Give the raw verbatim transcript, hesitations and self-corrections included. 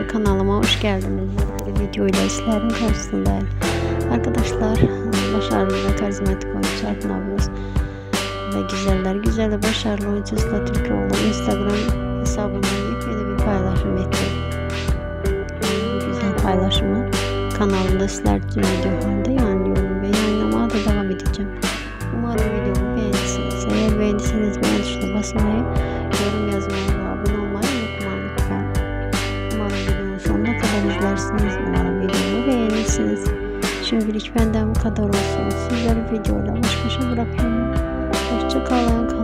Arkadaşlar kanalıma hoş geldiniz. Bir videoyla sizlerin karşısındayım. Arkadaşlar başarılı ve karizmatik oyuncu Akın abimiz ve güzeller güzel ve başarılı oyuncu Sıla Türkoğlu Instagram hesabından yepyeni bir paylaşım etti. Bu güzel paylaşımı kanalımda sizler için video halinde yayınlıyorum ve yayınlamaya da devam edeceğim. Umarım videomu beğenirsiniz. Eğer beğendiyseniz beğen tuşuna basmayı, yorum yazmayı ve abone olmayı unutmayın lütfen. Umarım videomu sonuna kadar izlersiniz. Umarım videomu beğenirsiniz. Şimdilik benden bu kadar olsun. Sizleri videoyla baş başa bırakıyorum. Hoşça kalın.